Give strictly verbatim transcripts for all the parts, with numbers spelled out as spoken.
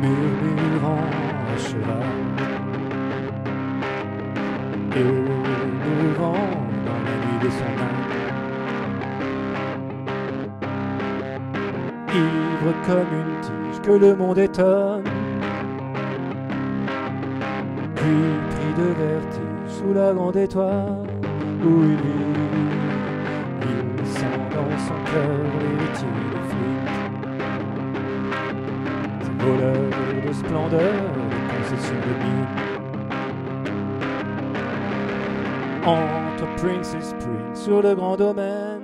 murmurant à cheval et mourant dans la nuit de son âme. Ivre comme une tige que le monde étonne, puis pris de vertige sous la grande étoile où il vit. Il sent dans son cœur l'héritier de Flynn, ces voleurs de splendeur, de concessions de mine. Entre Prince et Spring sur le grand domaine,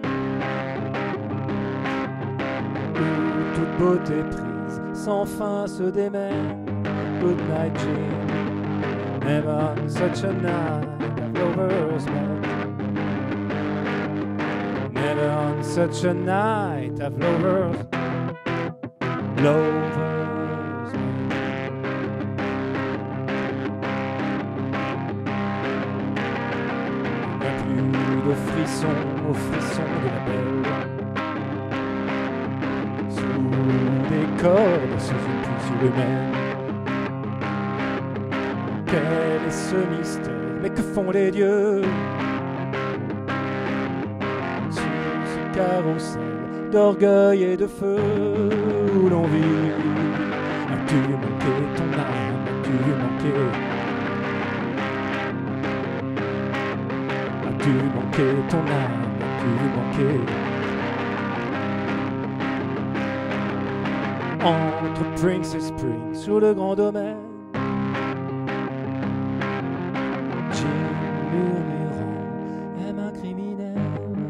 où toute beauté prise sans fin se démène. Good night, Jane. Never on such a night have lovers met. Never on such a night have lovers, lovers met. Il n'y a plus de frissons aux frissons de la belle, sous des cordes, sous une poussure humaine. Quel est ce mystère, mais que font les dieux sur ce carrousel d'orgueil et de feu où l'on vit? As-tu manqué ton âme? As-tu manqué? As-tu manqué ton âme? As-tu manqué? Entre Prince et Spring sur le grand domaine, murmurant, aime un criminel.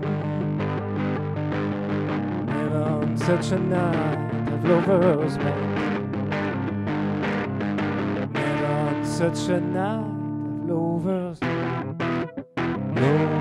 Never on such a night have lovers met. Never on such a night have lovers, lovers.